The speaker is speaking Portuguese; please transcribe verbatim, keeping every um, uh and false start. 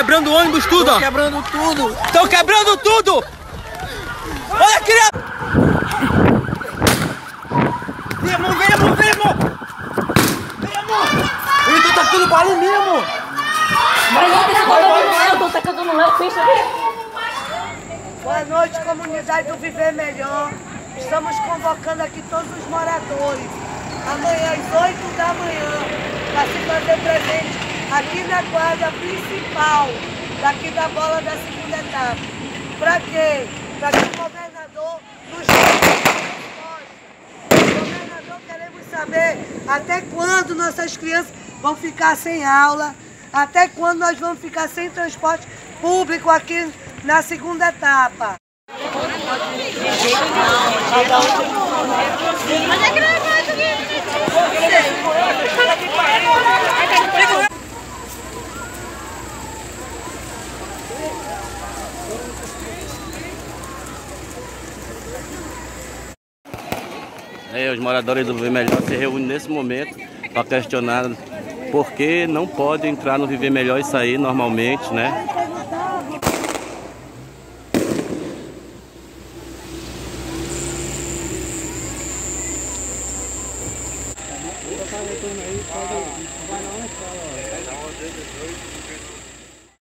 quebrando o ônibus tudo, ó. Estão quebrando tudo. Estão quebrando tudo. Olha aqui. Vem, amor, vem, amor, vem, amor. Vem, amor. Ele tá tacando bala mesmo. Mas não tem que botar no Léo, tô tacando no Léo, fecha ali. Boa noite, comunidade do Viver Melhor. Estamos convocando aqui todos os moradores. Amanhã às oito da manhã, para se fazer presente aqui na quadra principal, daqui da bola da segunda etapa. Para quê? Para que o governador nos dê resposta. Governador, queremos saber até quando nossas crianças vão ficar sem aula, até quando nós vamos ficar sem transporte público aqui na segunda etapa. Mas é gravado aqui. É, os moradores do Viver Melhor se reúnem nesse momento para questionar por que não pode entrar no Viver Melhor e sair normalmente, né? Vai na